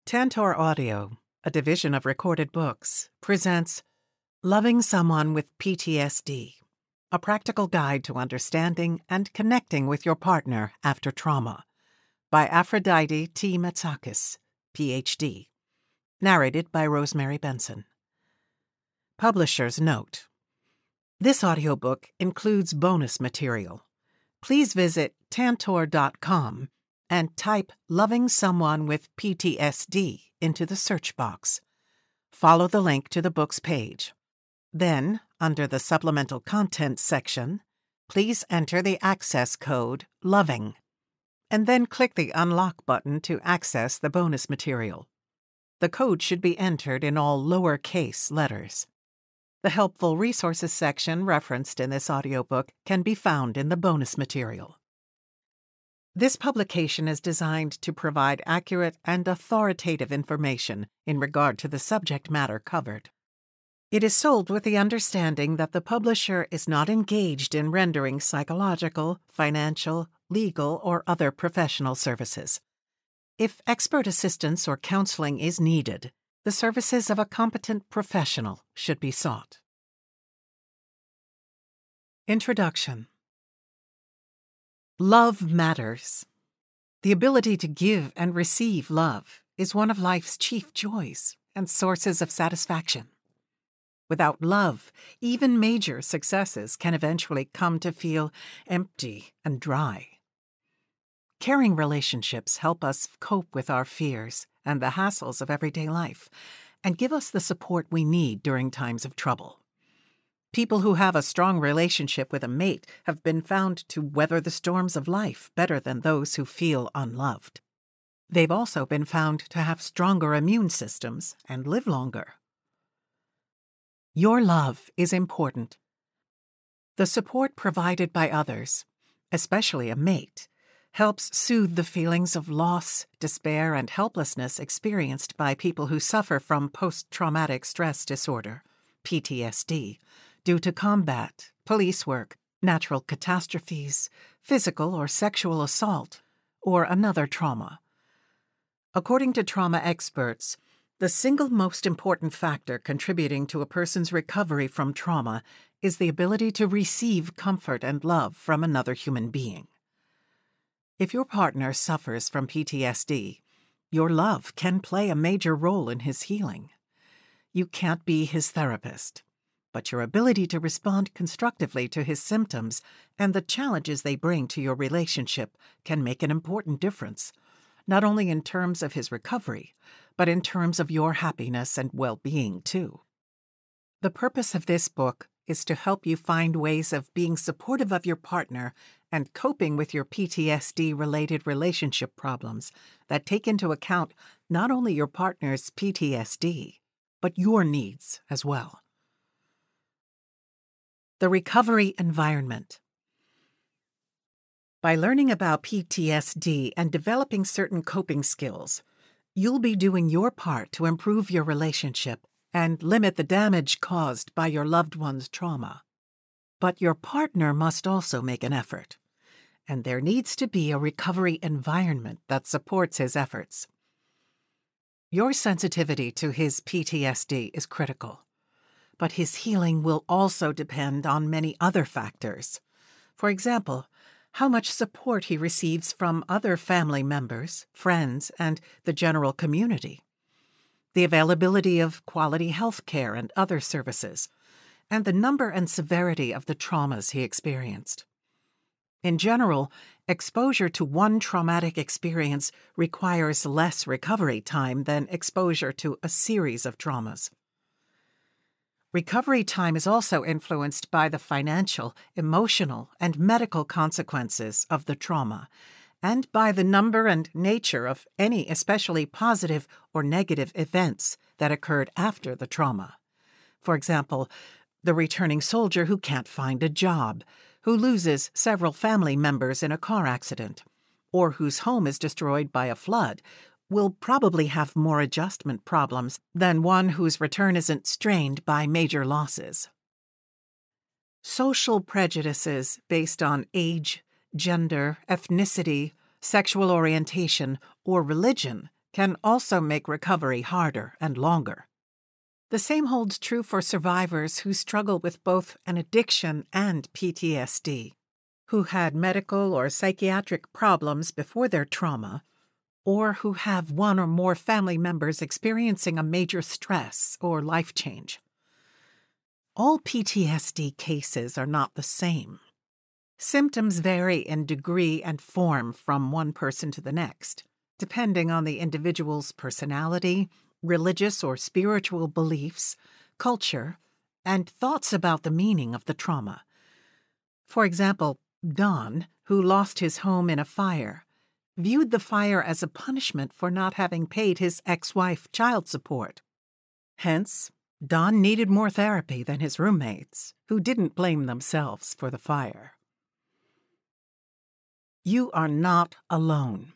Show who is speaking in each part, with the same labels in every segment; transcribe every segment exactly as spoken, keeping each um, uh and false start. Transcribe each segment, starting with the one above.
Speaker 1: Tantor Audio, a division of Recorded Books, presents Loving Someone with P T S D, a practical guide to understanding and connecting with your partner after trauma, by Aphrodite Matsakis, P H D. Narrated by Rosemary, Benson. Publisher's note: this audiobook includes bonus material. Please visit tantor dot com and type Loving Someone with P T S D into the search box. Follow the link to the book's page. Then, under the Supplemental Content section, please enter the access code LOVING, and then click the Unlock button to access the bonus material. The code should be entered in all lowercase letters. The Helpful Resources section referenced in this audiobook can be found in the bonus material. This publication is designed to provide accurate and authoritative information in regard to the subject matter covered. It is sold with the understanding that the publisher is not engaged in rendering psychological, financial, legal, or other professional services. If expert assistance or counseling is needed, the services of a competent professional should be sought. Introduction. Love matters. The ability to give and receive love is one of life's chief joys and sources of satisfaction. Without love, even major successes can eventually come to feel empty and dry. Caring relationships help us cope with our fears and the hassles of everyday life, and give us the support we need during times of trouble. People who have a strong relationship with a mate have been found to weather the storms of life better than those who feel unloved. They've also been found to have stronger immune systems and live longer. Your love is important. The support provided by others, especially a mate, helps soothe the feelings of loss, despair, and helplessness experienced by people who suffer from post-traumatic stress disorder, P T S D, due to combat, police work, natural catastrophes, physical or sexual assault, or another trauma. According to trauma experts, the single most important factor contributing to a person's recovery from trauma is the ability to receive comfort and love from another human being. If your partner suffers from P T S D, your love can play a major role in his healing. You can't be his therapist, but your ability to respond constructively to his symptoms and the challenges they bring to your relationship can make an important difference, not only in terms of his recovery, but in terms of your happiness and well-being, too. The purpose of this book is to help you find ways of being supportive of your partner and coping with your P T S D-related relationship problems that take into account not only your partner's P T S D, but your needs as well. The recovery environment. By learning about P T S D and developing certain coping skills, you'll be doing your part to improve your relationship and limit the damage caused by your loved one's trauma. But your partner must also make an effort, and there needs to be a recovery environment that supports his efforts. Your sensitivity to his P T S D is critical, but his healing will also depend on many other factors. For example, how much support he receives from other family members, friends, and the general community, the availability of quality health care and other services, and the number and severity of the traumas he experienced. In general, exposure to one traumatic experience requires less recovery time than exposure to a series of traumas. Recovery time is also influenced by the financial, emotional, and medical consequences of the trauma, and by the number and nature of any especially positive or negative events that occurred after the trauma. For example, the returning soldier who can't find a job, who loses several family members in a car accident, or whose home is destroyed by a flood, will probably have more adjustment problems than one whose return isn't strained by major losses. Social prejudices based on age, gender, ethnicity, sexual orientation, or religion can also make recovery harder and longer. The same holds true for survivors who struggle with both an addiction and P T S D, who had medical or psychiatric problems before their trauma, or who have one or more family members experiencing a major stress or life change. All P T S D cases are not the same. Symptoms vary in degree and form from one person to the next, depending on the individual's personality, religious or spiritual beliefs, culture, and thoughts about the meaning of the trauma. For example, Don, who lost his home in a fire, viewed the fire as a punishment for not having paid his ex-wife child support. Hence, Don needed more therapy than his roommates, who didn't blame themselves for the fire. You are not alone.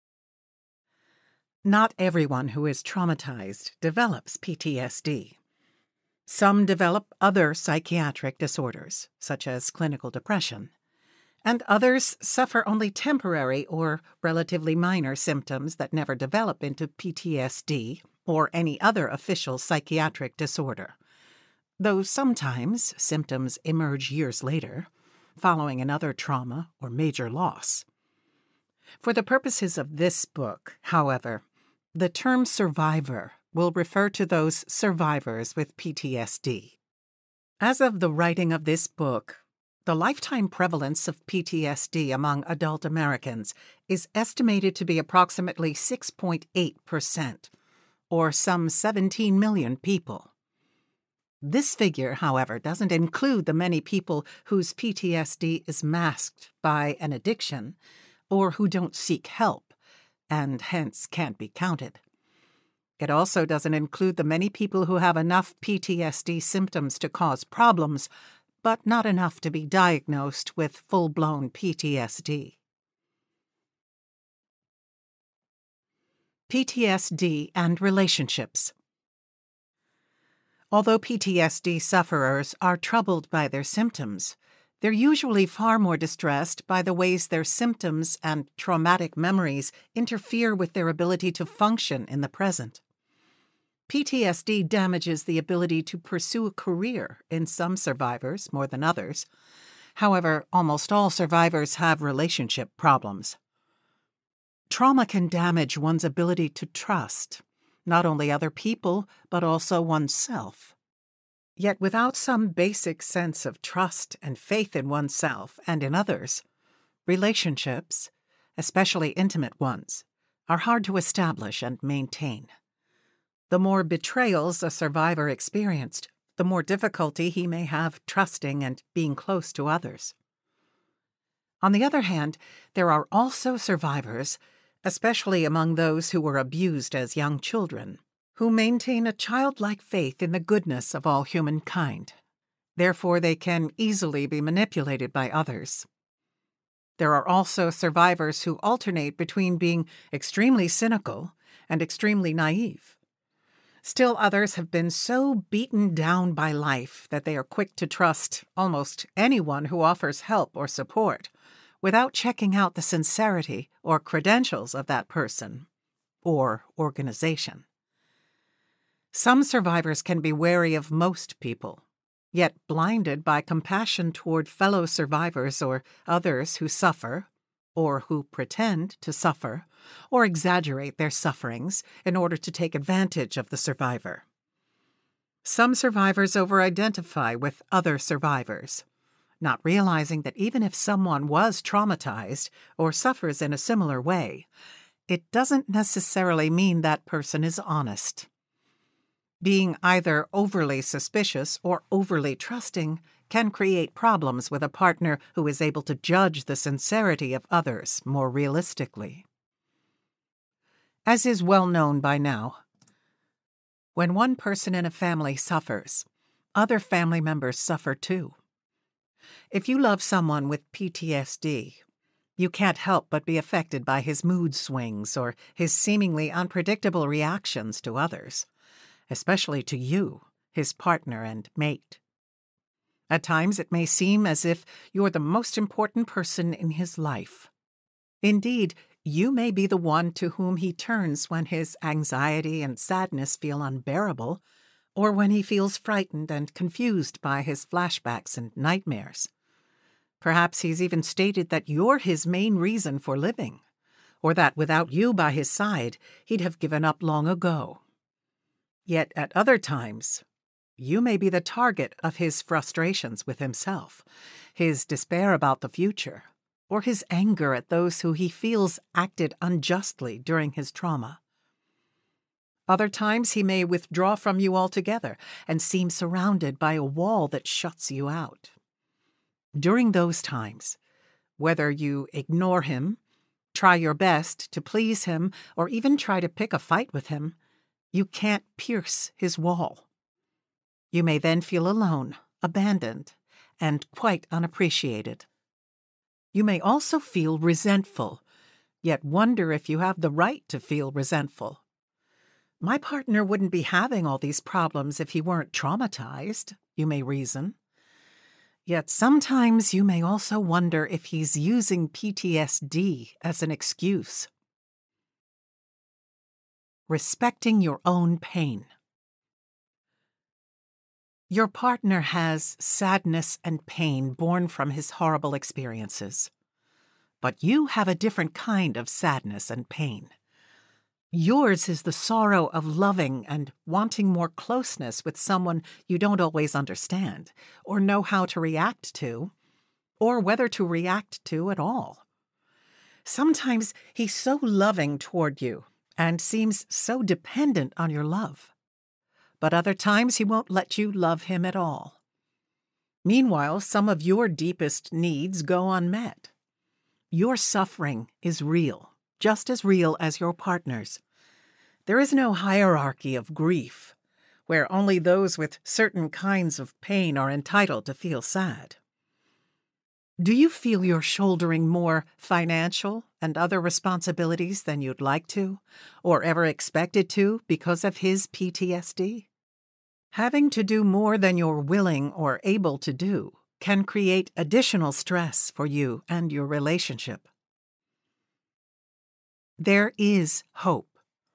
Speaker 1: Not everyone who is traumatized develops P T S D. Some develop other psychiatric disorders, such as clinical depression, and others suffer only temporary or relatively minor symptoms that never develop into P T S D or any other official psychiatric disorder, though sometimes symptoms emerge years later, following another trauma or major loss. For the purposes of this book, however, the term survivor will refer to those survivors with P T S D. As of the writing of this book, the lifetime prevalence of P T S D among adult Americans is estimated to be approximately six point eight percent, or some seventeen million people. This figure, however, doesn't include the many people whose P T S D is masked by an addiction, or who don't seek help, and hence can't be counted. It also doesn't include the many people who have enough P T S D symptoms to cause problems, but not enough to be diagnosed with full-blown P T S D. P T S D and relationships. Although P T S D sufferers are troubled by their symptoms, they're usually far more distressed by the ways their symptoms and traumatic memories interfere with their ability to function in the present. P T S D damages the ability to pursue a career in some survivors more than others. However, almost all survivors have relationship problems. Trauma can damage one's ability to trust, not only other people, but also oneself. Yet without some basic sense of trust and faith in oneself and in others, relationships, especially intimate ones, are hard to establish and maintain. The more betrayals a survivor experienced, the more difficulty he may have trusting and being close to others. On the other hand, there are also survivors, especially among those who were abused as young children, who maintain a childlike faith in the goodness of all humankind. Therefore, they can easily be manipulated by others. There are also survivors who alternate between being extremely cynical and extremely naive. Still others have been so beaten down by life that they are quick to trust almost anyone who offers help or support, without checking out the sincerity or credentials of that person or organization. Some survivors can be wary of most people, yet blinded by compassion toward fellow survivors or others who suffer, or who pretend to suffer, or exaggerate their sufferings in order to take advantage of the survivor. Some survivors over-identify with other survivors, not realizing that even if someone was traumatized or suffers in a similar way, it doesn't necessarily mean that person is honest. Being either overly suspicious or overly trusting can create problems with a partner who is able to judge the sincerity of others more realistically. As is well known by now, when one person in a family suffers, other family members suffer too. If you love someone with P T S D, you can't help but be affected by his mood swings or his seemingly unpredictable reactions to others, especially to you, his partner and mate. At times it may seem as if you're the most important person in his life. Indeed, You may be the one to whom he turns when his anxiety and sadness feel unbearable, or when he feels frightened and confused by his flashbacks and nightmares. Perhaps he's even stated that you're his main reason for living, or that without you by his side, he'd have given up long ago. Yet at other times, you may be the target of his frustrations with himself, his despair about the future, or his anger at those who he feels acted unjustly during his trauma. Other times he may withdraw from you altogether and seem surrounded by a wall that shuts you out. During those times, whether you ignore him, try your best to please him, or even try to pick a fight with him, you can't pierce his wall. You may then feel alone, abandoned, and quite unappreciated. You may also feel resentful, yet wonder if you have the right to feel resentful. My partner wouldn't be having all these problems if he weren't traumatized, you may reason. Yet sometimes you may also wonder if he's using P T S D as an excuse. Respecting your own pain. Your partner has sadness and pain born from his horrible experiences. But you have a different kind of sadness and pain. Yours is the sorrow of loving and wanting more closeness with someone you don't always understand, or know how to react to, or whether to react to at all. Sometimes he's so loving toward you and seems so dependent on your love. But other times he won't let you love him at all. Meanwhile, some of your deepest needs go unmet. Your suffering is real, just as real as your partner's. There is no hierarchy of grief, where only those with certain kinds of pain are entitled to feel sad. Do you feel you're shouldering more financial and other responsibilities than you'd like to, or ever expected to, because of his P T S D? Having to do more than you're willing or able to do can create additional stress for you and your relationship. There is hope.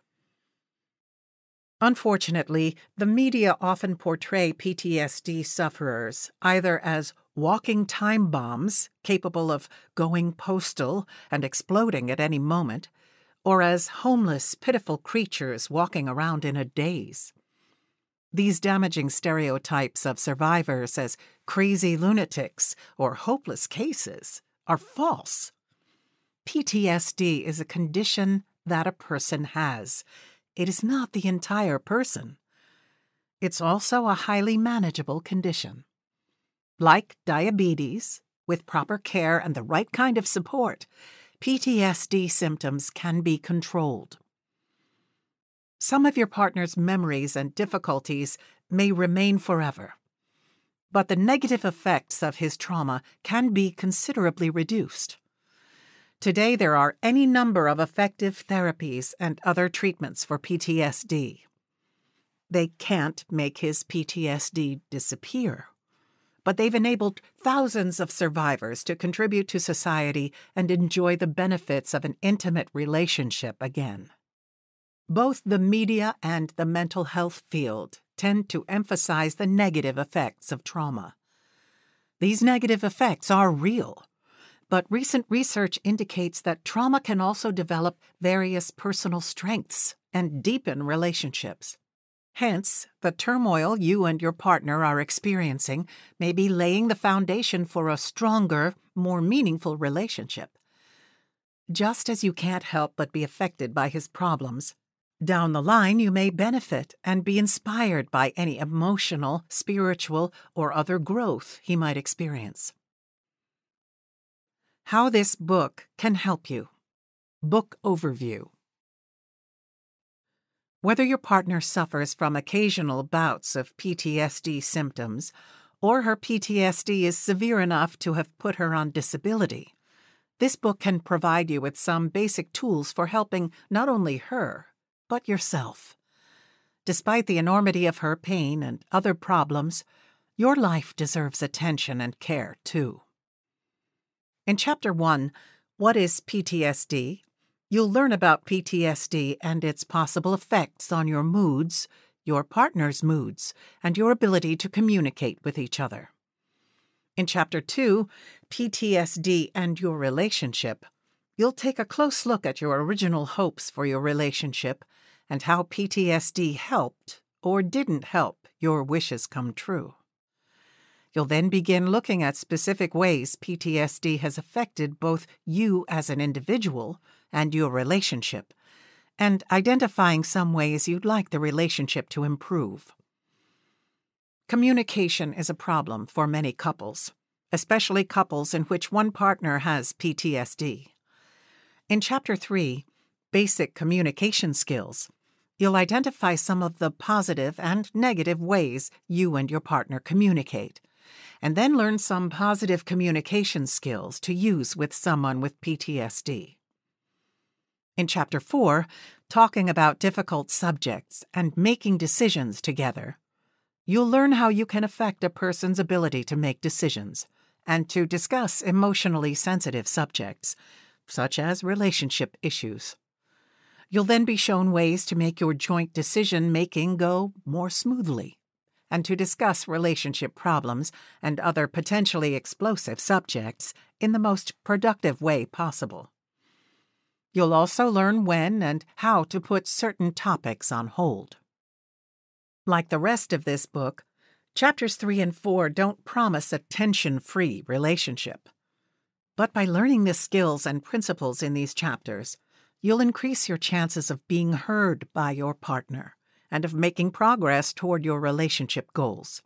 Speaker 1: Unfortunately, the media often portray P T S D sufferers either as walking time bombs capable of going postal and exploding at any moment, or as homeless, pitiful creatures walking around in a daze. These damaging stereotypes of survivors as crazy lunatics or hopeless cases are false. P T S D is a condition that a person has. It is not the entire person. It's also a highly manageable condition. Like diabetes, with proper care and the right kind of support, P T S D symptoms can be controlled. Some of your partner's memories and difficulties may remain forever, but the negative effects of his trauma can be considerably reduced. Today, there are any number of effective therapies and other treatments for P T S D. They can't make his P T S D disappear, but they've enabled thousands of survivors to contribute to society and enjoy the benefits of an intimate relationship again. Both the media and the mental health field tend to emphasize the negative effects of trauma. These negative effects are real, but recent research indicates that trauma can also develop various personal strengths and deepen relationships. Hence, the turmoil you and your partner are experiencing may be laying the foundation for a stronger, more meaningful relationship. Just as you can't help but be affected by his problems, down the line you may benefit and be inspired by any emotional, spiritual, or other growth he might experience. How this book can help you. Book overview. Whether your partner suffers from occasional bouts of P T S D symptoms, or her P T S D is severe enough to have put her on disability, this book can provide you with some basic tools for helping not only her, but yourself. Despite the enormity of her pain and other problems, your life deserves attention and care, too. In Chapter one, What is P T S D?, You'll learn about P T S D and its possible effects on your moods, your partner's moods, and your ability to communicate with each other. In Chapter two, P T S D and Your Relationship, you'll take a close look at your original hopes for your relationship and how P T S D helped or didn't help your wishes come true. You'll then begin looking at specific ways P T S D has affected both you as an individual and your relationship, and identifying some ways you'd like the relationship to improve. Communication is a problem for many couples, especially couples in which one partner has P T S D. In Chapter three, Basic Communication Skills, you'll identify some of the positive and negative ways you and your partner communicate, and then learn some positive communication skills to use with someone with P T S D. In Chapter four, Talking about Difficult Subjects and Making Decisions Together, you'll learn how you can affect a person's ability to make decisions and to discuss emotionally sensitive subjects, such as relationship issues. You'll then be shown ways to make your joint decision-making go more smoothly, and to discuss relationship problems and other potentially explosive subjects in the most productive way possible. You'll also learn when and how to put certain topics on hold. Like the rest of this book, Chapters three and four don't promise a tension-free relationship. But by learning the skills and principles in these chapters, you'll increase your chances of being heard by your partner and of making progress toward your relationship goals.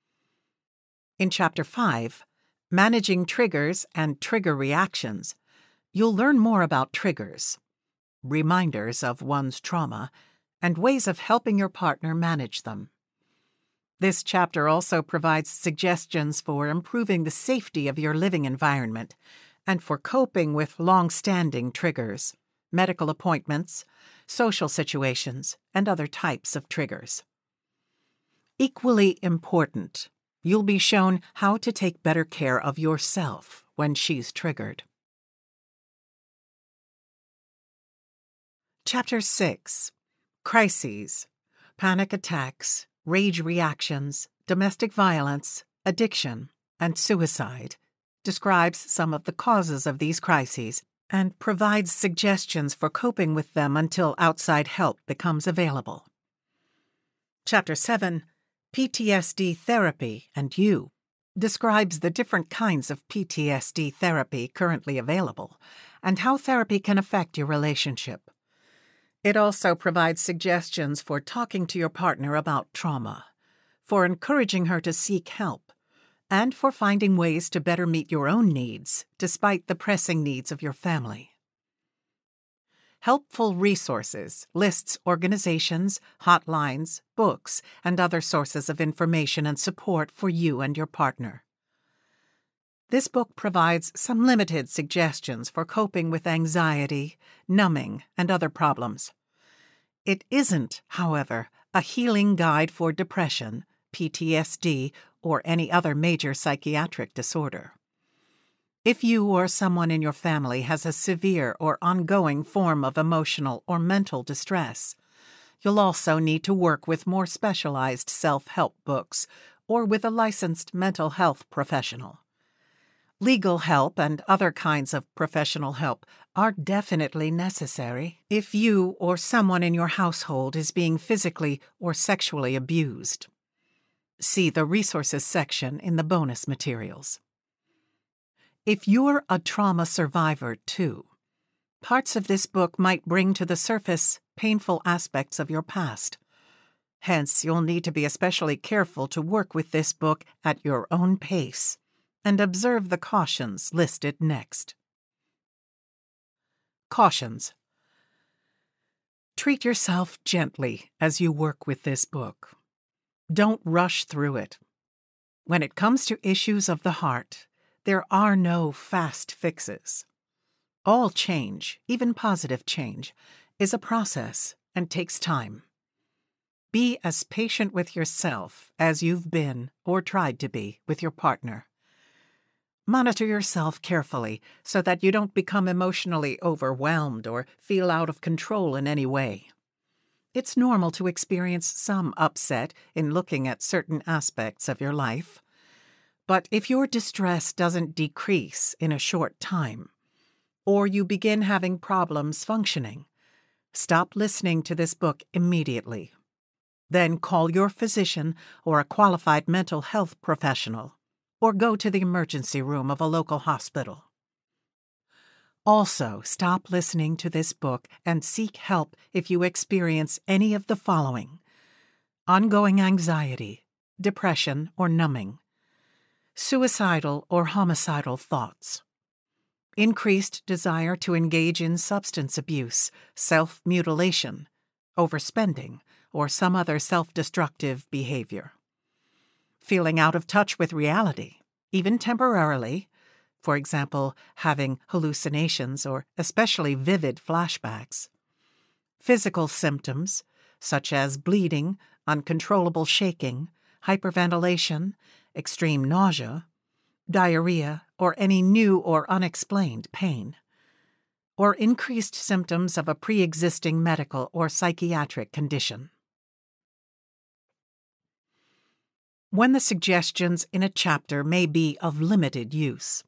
Speaker 1: In Chapter five, Managing Triggers and Trigger Reactions, you'll learn more about triggers, reminders of one's trauma, and ways of helping your partner manage them. This chapter also provides suggestions for improving the safety of your living environment and for coping with long-standing triggers, medical appointments, social situations, and other types of triggers. Equally important, you'll be shown how to take better care of yourself when she's triggered. Chapter six, Crises, Panic Attacks, Rage Reactions, Domestic Violence, Addiction, and Suicide, describes some of the causes of these crises and provides suggestions for coping with them until outside help becomes available. Chapter seven, P T S D Therapy and You, describes the different kinds of P T S D therapy currently available and how therapy can affect your relationship. It also provides suggestions for talking to your partner about trauma, for encouraging her to seek help, and for finding ways to better meet your own needs despite the pressing needs of your family. Helpful resources lists organizations, hotlines, books, and other sources of information and support for you and your partner. This book provides some limited suggestions for coping with anxiety, numbing, and other problems. It isn't, however, a healing guide for depression, P T S D, or any other major psychiatric disorder. If you or someone in your family has a severe or ongoing form of emotional or mental distress, you'll also need to work with more specialized self-help books or with a licensed mental health professional. Legal help and other kinds of professional help are definitely necessary if you or someone in your household is being physically or sexually abused. See the resources section in the bonus materials. If you're a trauma survivor, too, parts of this book might bring to the surface painful aspects of your past. Hence, you'll need to be especially careful to work with this book at your own pace and observe the cautions listed next. Cautions. Treat yourself gently as you work with this book. Don't rush through it. When it comes to issues of the heart, there are no fast fixes. All change, even positive change, is a process and takes time. Be as patient with yourself as you've been or tried to be with your partner. Monitor yourself carefully so that you don't become emotionally overwhelmed or feel out of control in any way. It's normal to experience some upset in looking at certain aspects of your life. But if your distress doesn't decrease in a short time, or you begin having problems functioning, stop listening to this book immediately. Then call your physician or a qualified mental health professional, or go to the emergency room of a local hospital. Also, stop listening to this book and seek help if you experience any of the following: ongoing anxiety, depression or numbing, suicidal or homicidal thoughts, increased desire to engage in substance abuse, self-mutilation, overspending, or some other self-destructive behavior, feeling out of touch with reality, even temporarily, for example, having hallucinations or especially vivid flashbacks, physical symptoms such as bleeding, uncontrollable shaking, hyperventilation, extreme nausea, diarrhea, or any new or unexplained pain, or increased symptoms of a pre-existing medical or psychiatric condition. When the suggestions in a chapter may be of limited use.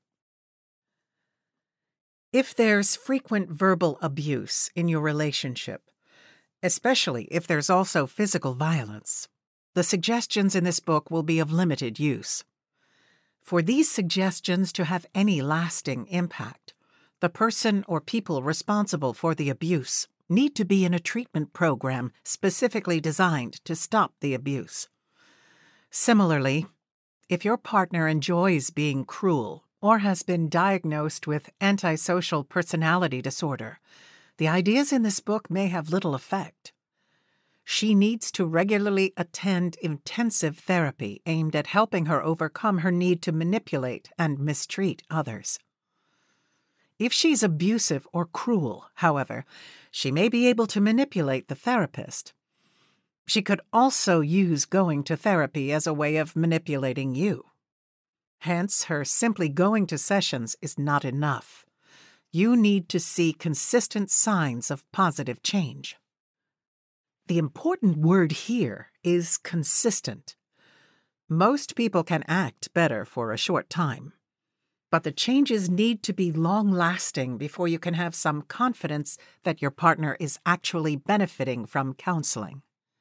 Speaker 1: If there's frequent verbal abuse in your relationship, especially if there's also physical violence, the suggestions in this book will be of limited use. For these suggestions to have any lasting impact, the person or people responsible for the abuse need to be in a treatment program specifically designed to stop the abuse. Similarly, if your partner enjoys being cruel or has been diagnosed with antisocial personality disorder, the ideas in this book may have little effect. She needs to regularly attend intensive therapy aimed at helping her overcome her need to manipulate and mistreat others. If she's abusive or cruel, however, she may be able to manipulate the therapist. She could also use going to therapy as a way of manipulating you. Hence, her simply going to sessions is not enough. You need to see consistent signs of positive change. The important word here is consistent. Most people can act better for a short time, but the changes need to be long-lasting before you can have some confidence that your partner is actually benefiting from counseling.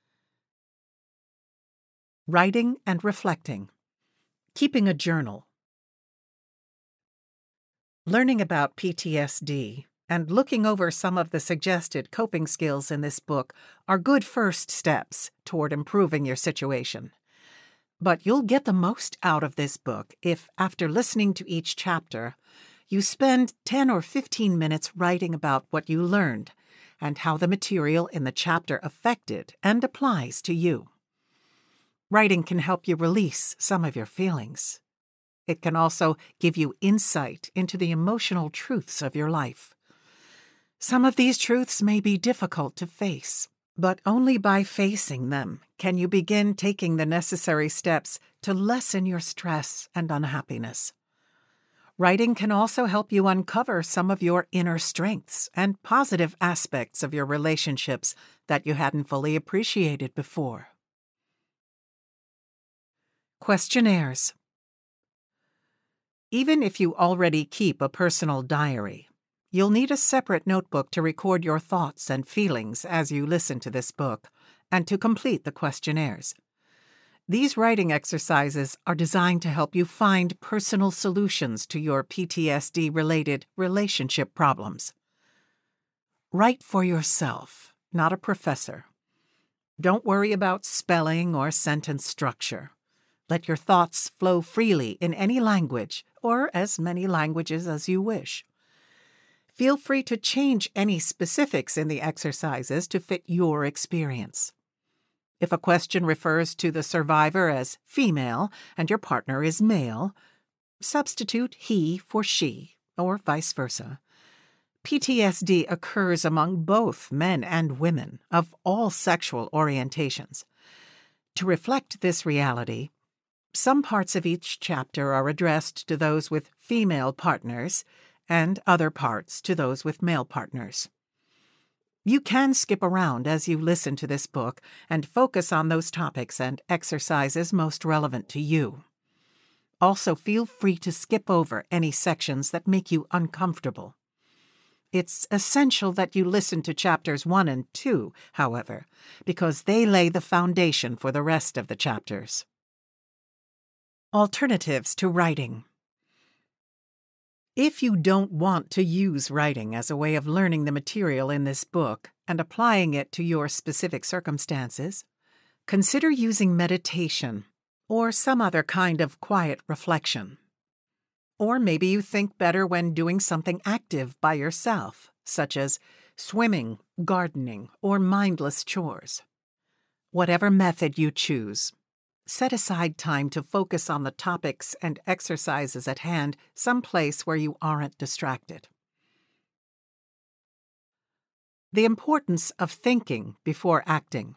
Speaker 1: Writing and reflecting. Keeping a journal. Learning about P T S D and looking over some of the suggested coping skills in this book are good first steps toward improving your situation. But you'll get the most out of this book if, after listening to each chapter, you spend ten or fifteen minutes writing about what you learned and how the material in the chapter affected and applies to you. Writing can help you release some of your feelings. It can also give you insight into the emotional truths of your life. Some of these truths may be difficult to face, but only by facing them can you begin taking the necessary steps to lessen your stress and unhappiness. Writing can also help you uncover some of your inner strengths and positive aspects of your relationships that you hadn't fully appreciated before. Questionnaires. Even if you already keep a personal diary, you'll need a separate notebook to record your thoughts and feelings as you listen to this book and to complete the questionnaires. These writing exercises are designed to help you find personal solutions to your P T S D-related relationship problems. Write for yourself, not a professor. Don't worry about spelling or sentence structure. Let your thoughts flow freely in any language, or as many languages as you wish. Feel free to change any specifics in the exercises to fit your experience. If a question refers to the survivor as female and your partner is male, substitute he for she, or vice versa. P T S D occurs among both men and women of all sexual orientations. To reflect this reality, Some parts of each chapter are addressed to those with female partners, and other parts to those with male partners. You can skip around as you listen to this book and focus on those topics and exercises most relevant to you. Also, feel free to skip over any sections that make you uncomfortable. It's essential that you listen to chapters one and two, however, because they lay the foundation for the rest of the chapters. Alternatives to writing. If you don't want to use writing as a way of learning the material in this book and applying it to your specific circumstances, consider using meditation or some other kind of quiet reflection. Or maybe you think better when doing something active by yourself, such as swimming, gardening, or mindless chores. Whatever method you choose, set aside time to focus on the topics and exercises at hand someplace where you aren't distracted. The importance of thinking before acting.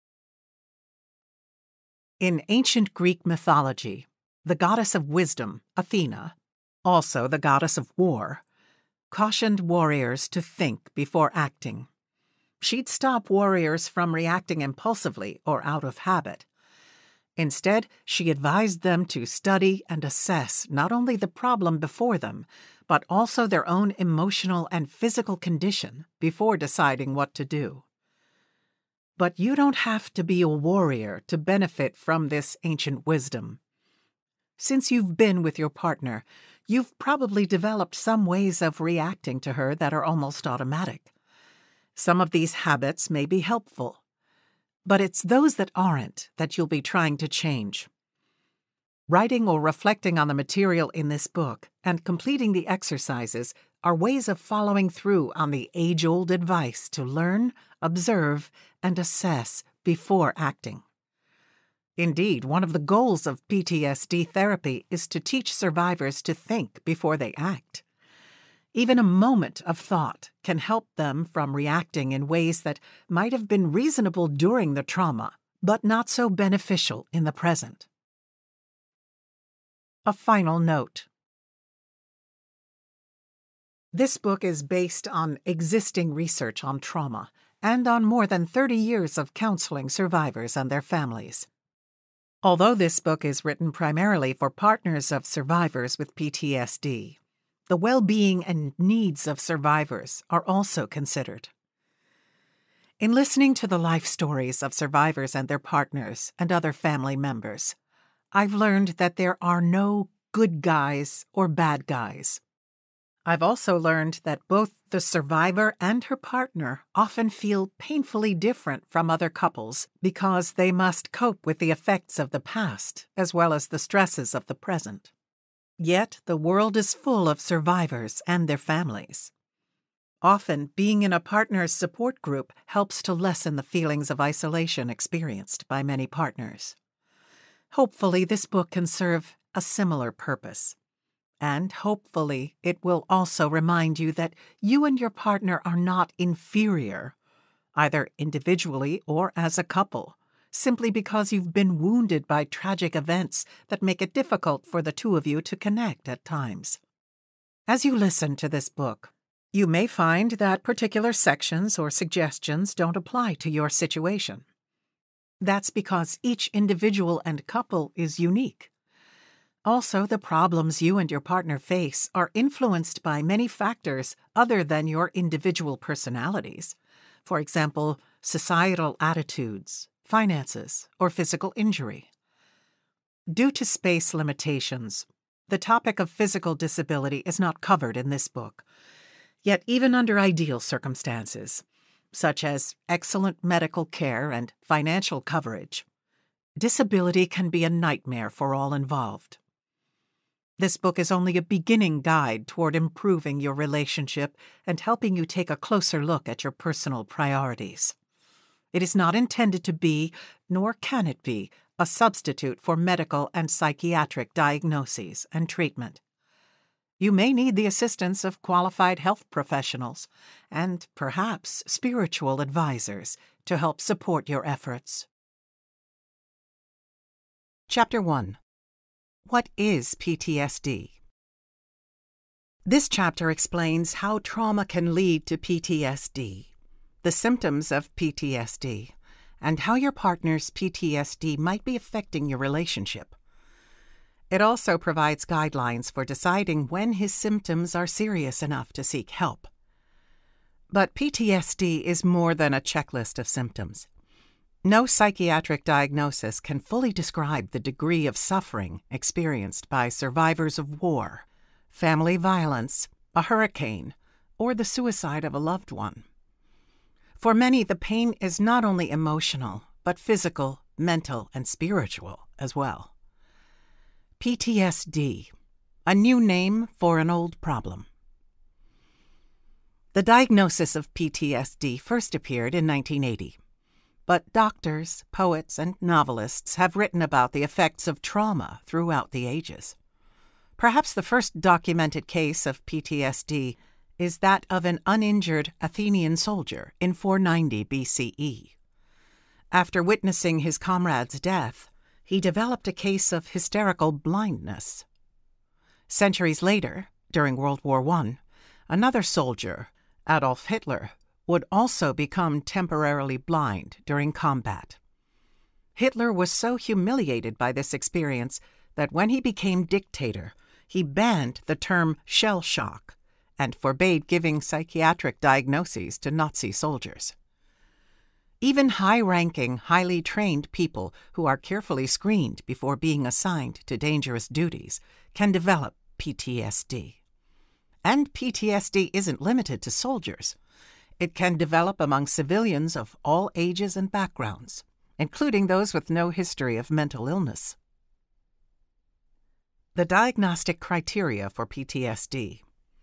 Speaker 1: In ancient Greek mythology, the goddess of wisdom, Athena, also the goddess of war, cautioned warriors to think before acting. She'd stop warriors from reacting impulsively or out of habit. Instead, she advised them to study and assess not only the problem before them, but also their own emotional and physical condition before deciding what to do. But you don't have to be a warrior to benefit from this ancient wisdom. Since you've been with your partner, you've probably developed some ways of reacting to her that are almost automatic. Some of these habits may be helpful, but it's those that aren't that you'll be trying to change. Writing or reflecting on the material in this book and completing the exercises are ways of following through on the age-old advice to learn, observe, and assess before acting. Indeed, one of the goals of P T S D therapy is to teach survivors to think before they act. Even a moment of thought can help them from reacting in ways that might have been reasonable during the trauma, but not so beneficial in the present. A final note. This book is based on existing research on trauma and on more than thirty years of counseling survivors and their families. Although this book is written primarily for partners of survivors with P T S D, the well-being and needs of survivors are also considered. In listening to the life stories of survivors and their partners and other family members, I've learned that there are no good guys or bad guys. I've also learned that both the survivor and her partner often feel painfully different from other couples because they must cope with the effects of the past as well as the stresses of the present. Yet the world is full of survivors and their families. Often, being in a partner's support group helps to lessen the feelings of isolation experienced by many partners. Hopefully, this book can serve a similar purpose. And hopefully, it will also remind you that you and your partner are not inferior, either individually or as a couple, simply because you've been wounded by tragic events that make it difficult for the two of you to connect at times. As you listen to this book, you may find that particular sections or suggestions don't apply to your situation. That's because each individual and couple is unique. Also, the problems you and your partner face are influenced by many factors other than your individual personalities. For example, societal attitudes, finances, or physical injury. Due to space limitations, the topic of physical disability is not covered in this book. Yet even under ideal circumstances, such as excellent medical care and financial coverage, disability can be a nightmare for all involved. This book is only a beginning guide toward improving your relationship and helping you take a closer look at your personal priorities. It is not intended to be, nor can it be, a substitute for medical and psychiatric diagnoses and treatment. You may need the assistance of qualified health professionals and perhaps spiritual advisors to help support your efforts. Chapter one. What is P T S D? This chapter explains how trauma can lead to P T S D, the symptoms of P T S D, and how your partner's P T S D might be affecting your relationship. It also provides guidelines for deciding when his symptoms are serious enough to seek help. But P T S D is more than a checklist of symptoms. No psychiatric diagnosis can fully describe the degree of suffering experienced by survivors of war, family violence, a hurricane, or the suicide of a loved one. For many, the pain is not only emotional, but physical, mental, and spiritual as well. P T S D, a new name for an old problem. The diagnosis of P T S D first appeared in nineteen eighty, but doctors, poets, and novelists have written about the effects of trauma throughout the ages. Perhaps the first documented case of P T S D is that of an uninjured Athenian soldier in four ninety B C E. After witnessing his comrade's death, he developed a case of hysterical blindness. Centuries later, during World War One, another soldier, Adolf Hitler, would also become temporarily blind during combat. Hitler was so humiliated by this experience that when he became dictator, he banned the term shell shock and forbade giving psychiatric diagnoses to Nazi soldiers. Even high-ranking, highly trained people who are carefully screened before being assigned to dangerous duties can develop P T S D. And P T S D isn't limited to soldiers. It can develop among civilians of all ages and backgrounds, including those with no history of mental illness. The diagnostic criteria for P T S D.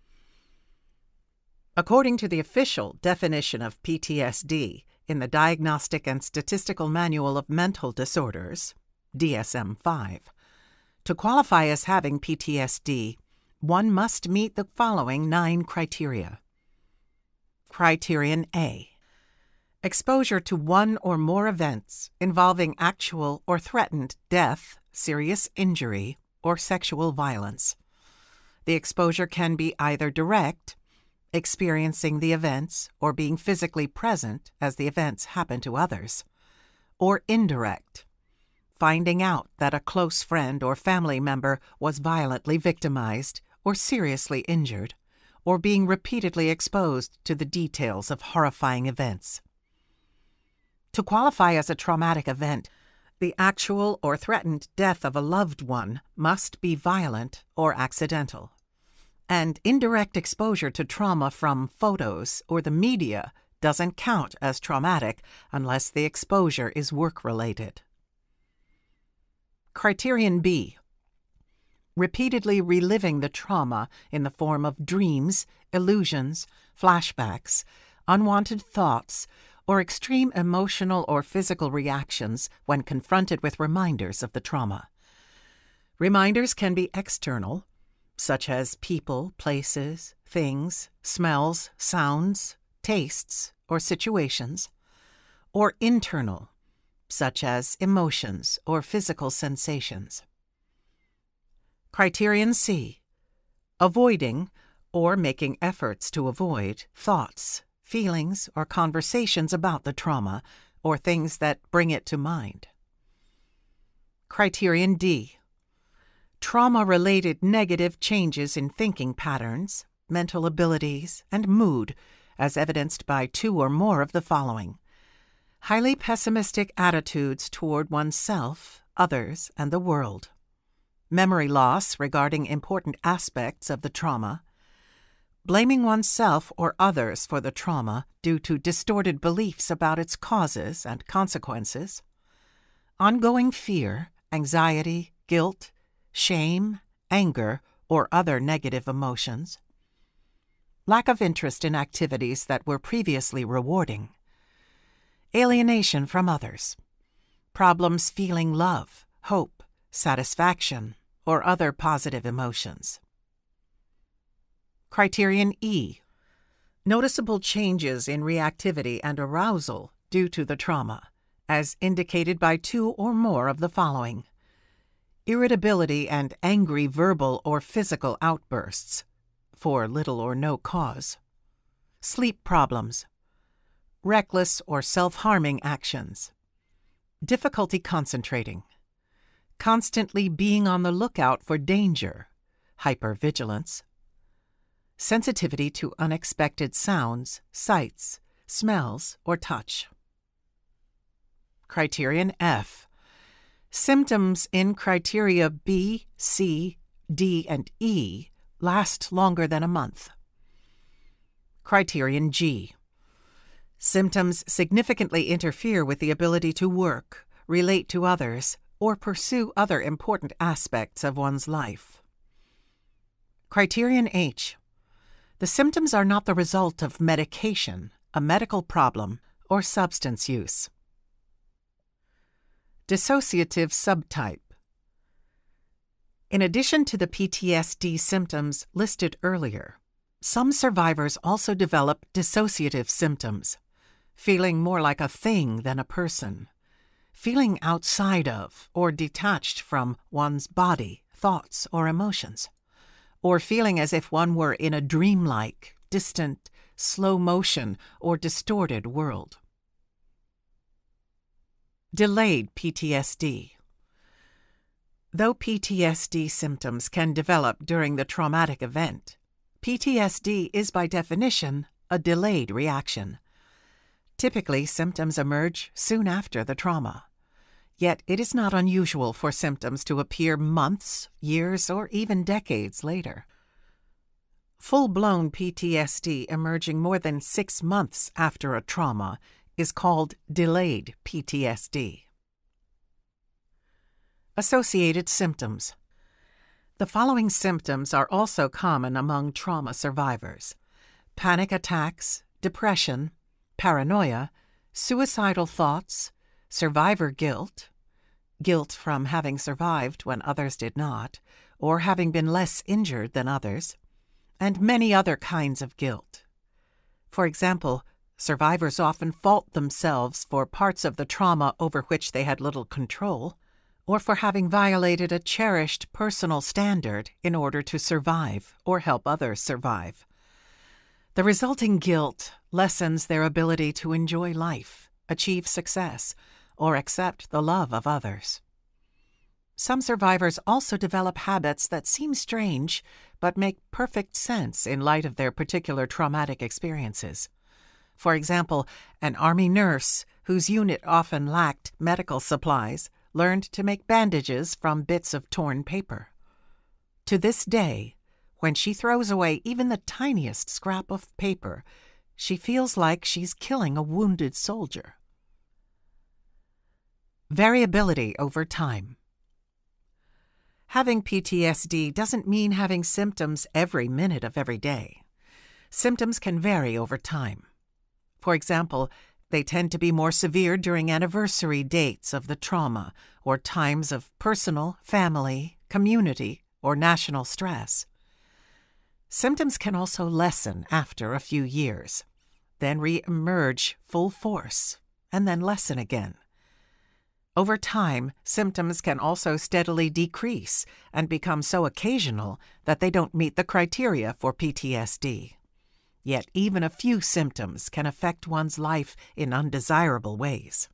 Speaker 1: According to the official definition of P T S D in the Diagnostic and Statistical Manual of Mental Disorders, D S M five, to qualify as having P T S D, one must meet the following nine criteria. Criterion A. Exposure to one or more events involving actual or threatened death, serious injury, or sexual violence. The exposure can be either direct, experiencing the events or being physically present as the events happen to others, or indirect, finding out that a close friend or family member was violently victimized or seriously injured, or being repeatedly exposed to the details of horrifying events. To qualify as a traumatic event, the actual or threatened death of a loved one must be violent or accidental, and indirect exposure to trauma from photos or the media doesn't count as traumatic unless the exposure is work-related. Criterion B. Repeatedly reliving the trauma in the form of dreams, illusions, flashbacks, unwanted thoughts, or extreme emotional or physical reactions when confronted with reminders of the trauma. Reminders can be external, such as people, places, things, smells, sounds, tastes, or situations, or internal, such as emotions or physical sensations. Criterion C. Avoiding, or making efforts to avoid, thoughts, feelings, or conversations about the trauma, or things that bring it to mind. Criterion D. Trauma-related negative changes in thinking patterns, mental abilities, and mood, as evidenced by two or more of the following: highly pessimistic attitudes toward oneself, others, and the world; memory loss regarding important aspects of the trauma; blaming oneself or others for the trauma due to distorted beliefs about its causes and consequences; ongoing fear, anxiety, guilt, shame, anger, or other negative emotions; lack of interest in activities that were previously rewarding; alienation from others; problems feeling love, hope, satisfaction, or other positive emotions. Criterion E. Noticeable changes in reactivity and arousal due to the trauma, as indicated by two or more of the following: irritability and angry verbal or physical outbursts, for little or no cause, sleep problems, reckless or self-harming actions, difficulty concentrating, constantly being on the lookout for danger, hypervigilance, sensitivity to unexpected sounds, sights, smells, or touch. Criterion F. Symptoms in criteria B, C, D, and E last longer than a month. Criterion G. Symptoms significantly interfere with the ability to work, relate to others, or pursue other important aspects of one's life. Criterion H. The symptoms are not the result of medication, a medical problem, or substance use. Dissociative subtype. In addition to the P T S D symptoms listed earlier, some survivors also develop dissociative symptoms, feeling more like a thing than a person, feeling outside of or detached from one's body, thoughts, or emotions, or feeling as if one were in a dreamlike, distant, slow motion, or distorted world. Delayed P T S D. Though P T S D symptoms can develop during the traumatic event, P T S D is by definition a delayed reaction. Typically, symptoms emerge soon after the trauma. Yet it is not unusual for symptoms to appear months, years, or even decades later. Full-blown P T S D emerging more than six months after a trauma is called delayed P T S D. Associated symptoms. The following symptoms are also common among trauma survivors: panic attacks, depression, paranoia, suicidal thoughts, survivor guilt, guilt from having survived when others did not, or having been less injured than others, and many other kinds of guilt. For example, survivors often fault themselves for parts of the trauma over which they had little control, or for having violated a cherished personal standard in order to survive or help others survive. The resulting guilt lessens their ability to enjoy life, achieve success, or accept the love of others. Some survivors also develop habits that seem strange but make perfect sense in light of their particular traumatic experiences. For example, an Army nurse whose unit often lacked medical supplies learned to make bandages from bits of torn paper. To this day, when she throws away even the tiniest scrap of paper, she feels like she's killing a wounded soldier. Variability over time. Having P T S D doesn't mean having symptoms every minute of every day. Symptoms can vary over time. For example, they tend to be more severe during anniversary dates of the trauma or times of personal, family, community, or national stress. Symptoms can also lessen after a few years, then re-emerge full force, and then lessen again. Over time, symptoms can also steadily decrease and become so occasional that they don't meet the criteria for P T S D. Yet even a few symptoms can affect one's life in undesirable ways.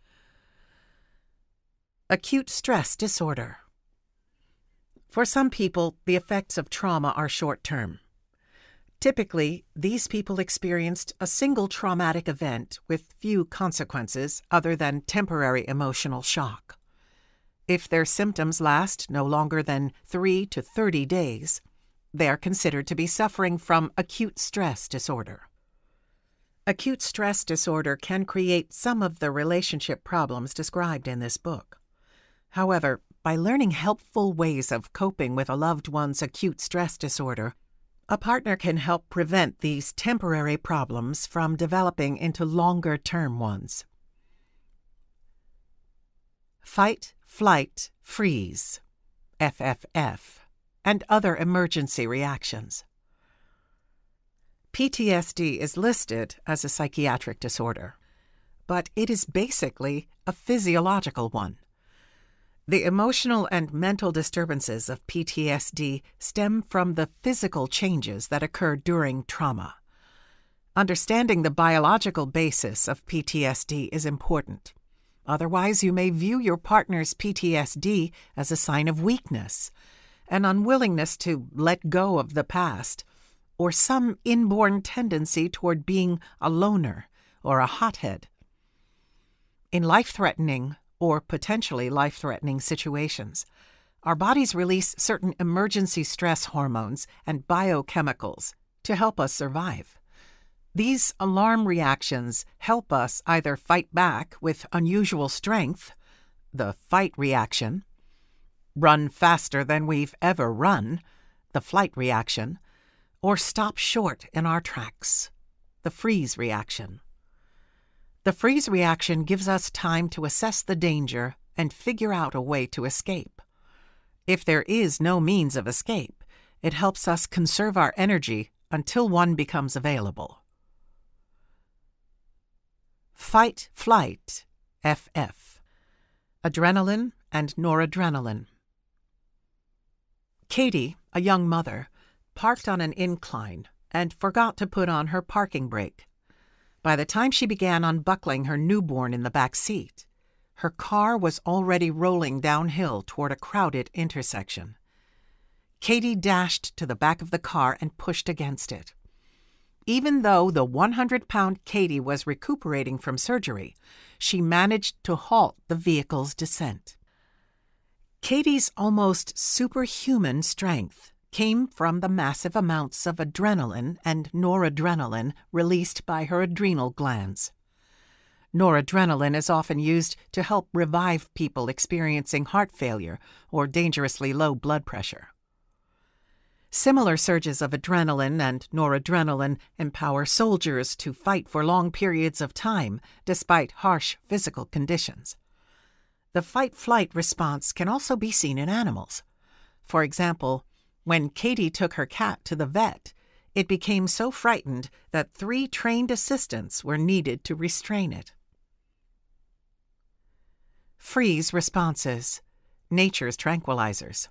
Speaker 1: Acute stress disorder. For some people, the effects of trauma are short-term. Typically, these people experienced a single traumatic event with few consequences other than temporary emotional shock. If their symptoms last no longer than three to thirty days, they are considered to be suffering from acute stress disorder. Acute stress disorder can create some of the relationship problems described in this book. However, by learning helpful ways of coping with a loved one's acute stress disorder, a partner can help prevent these temporary problems from developing into longer-term ones. Fight, flight, freeze, F F F, and other emergency reactions. P T S D is listed as a psychiatric disorder, but it is basically a physiological one. The emotional and mental disturbances of P T S D stem from the physical changes that occur during trauma. Understanding the biological basis of P T S D is important. Otherwise, you may view your partner's P T S D as a sign of weakness, an unwillingness to let go of the past, or some inborn tendency toward being a loner or a hothead. In life-threatening or potentially life-threatening situations, our bodies release certain emergency stress hormones and biochemicals to help us survive. These alarm reactions help us either fight back with unusual strength, the fight reaction, run faster than we've ever run, the flight reaction, or stop short in our tracks, the freeze reaction. The freeze reaction gives us time to assess the danger and figure out a way to escape. If there is no means of escape, it helps us conserve our energy until one becomes available. Fight, flight, F F. Adrenaline and noradrenaline. Katie, a young mother, parked on an incline and forgot to put on her parking brake. By the time she began unbuckling her newborn in the back seat, her car was already rolling downhill toward a crowded intersection. Katie dashed to the back of the car and pushed against it. Even though the one hundred pound Katie was recuperating from surgery, she managed to halt the vehicle's descent. Katie's almost superhuman strength came from the massive amounts of adrenaline and noradrenaline released by her adrenal glands. Noradrenaline is often used to help revive people experiencing heart failure or dangerously low blood pressure. Similar surges of adrenaline and noradrenaline empower soldiers to fight for long periods of time despite harsh physical conditions. The fight-flight response can also be seen in animals. For example, when Katie took her cat to the vet, it became so frightened that three trained assistants were needed to restrain it. Freeze responses, nature's tranquilizers.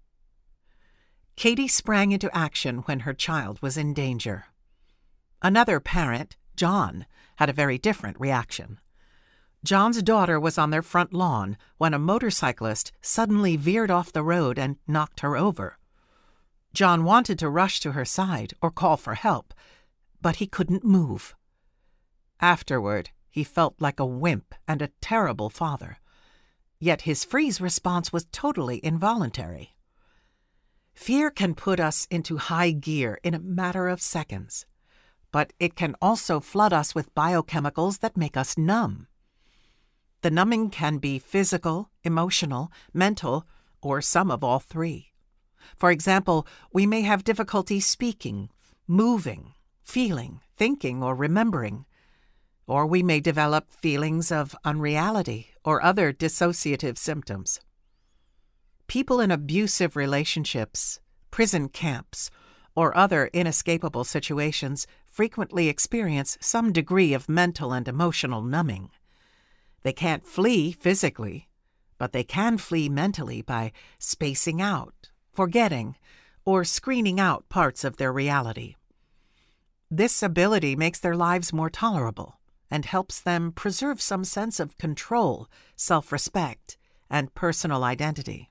Speaker 1: Katie sprang into action when her child was in danger. Another parent, John, had a very different reaction. John's daughter was on their front lawn when a motorcyclist suddenly veered off the road and knocked her over. John wanted to rush to her side or call for help, but he couldn't move. Afterward, he felt like a wimp and a terrible father. Yet his freeze response was totally involuntary. Fear can put us into high gear in a matter of seconds, but it can also flood us with biochemicals that make us numb. The numbing can be physical, emotional, mental, or some of all three. For example, we may have difficulty speaking, moving, feeling, thinking, or remembering. Or we may develop feelings of unreality or other dissociative symptoms. People in abusive relationships, prison camps, or other inescapable situations frequently experience some degree of mental and emotional numbing. They can't flee physically, but they can flee mentally by spacing out, forgetting, or screening out parts of their reality. This ability makes their lives more tolerable and helps them preserve some sense of control, self-respect, and personal identity.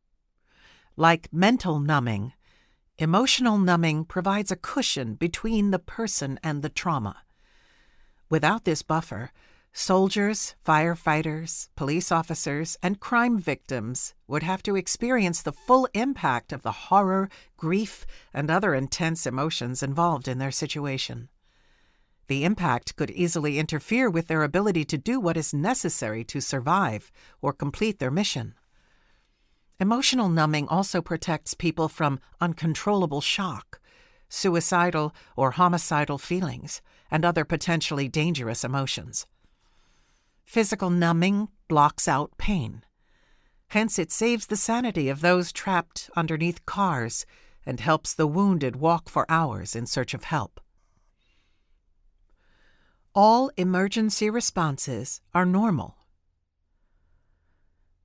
Speaker 1: Like mental numbing, emotional numbing provides a cushion between the person and the trauma. Without this buffer, soldiers, firefighters, police officers, and crime victims would have to experience the full impact of the horror, grief, and other intense emotions involved in their situation. The impact could easily interfere with their ability to do what is necessary to survive or complete their mission. Emotional numbing also protects people from uncontrollable shock, suicidal or homicidal feelings, and other potentially dangerous emotions. Physical numbing blocks out pain. Hence, it saves the sanity of those trapped underneath cars and helps the wounded walk for hours in search of help. All emergency responses are normal.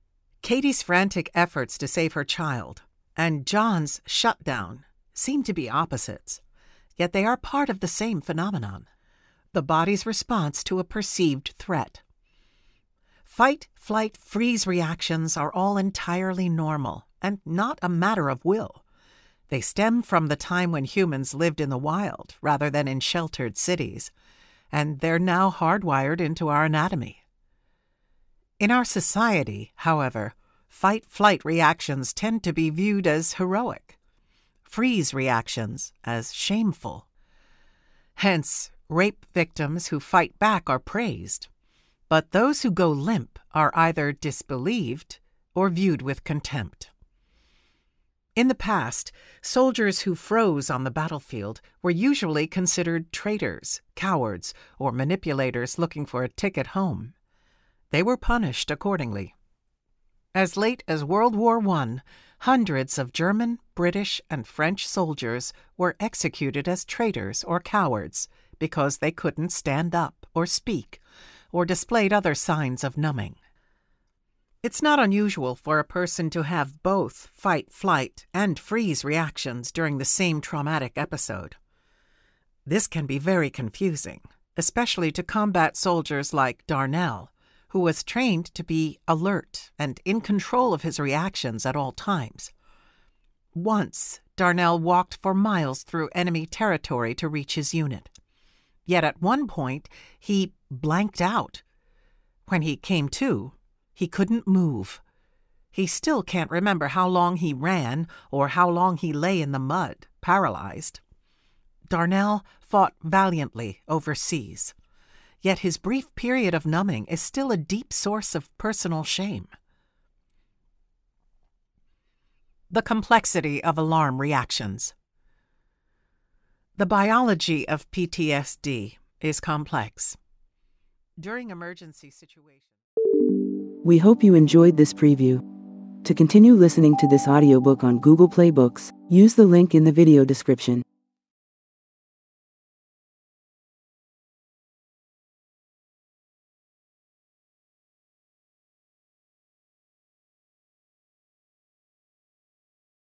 Speaker 1: Katie's frantic efforts to save her child and John's shutdown seem to be opposites, yet they are part of the same phenomenon: the body's response to a perceived threat. Fight, flight, freeze reactions are all entirely normal and not a matter of will. They stem from the time when humans lived in the wild rather than in sheltered cities, and they're now hardwired into our anatomy. In our society, however, fight-flight reactions tend to be viewed as heroic, freeze reactions as shameful. Hence, rape victims who fight back are praised, but those who go limp are either disbelieved or viewed with contempt. In the past, soldiers who froze on the battlefield were usually considered traitors, cowards, or manipulators looking for a ticket home. They were punished accordingly. As late as World War One, hundreds of German, British, and French soldiers were executed as traitors or cowards because they couldn't stand up or speak or displayed other signs of numbing. It's not unusual for a person to have both fight, flight, and freeze reactions during the same traumatic episode. This can be very confusing, especially to combat soldiers like Darnell, who was trained to be alert and in control of his reactions at all times. Once, Darnell walked for miles through enemy territory to reach his unit. Yet at one point, he blanked out. When he came to, he couldn't move. He still can't remember how long he ran or how long he lay in the mud, paralyzed. Darnell fought valiantly overseas, yet his brief period of numbing is still a deep source of personal shame. The complexity of alarm reactions. The biology of P T S D is complex. During emergency situations,
Speaker 2: we hope you enjoyed this preview. To continue listening to this audiobook on Google Play Books, use the link in the video description.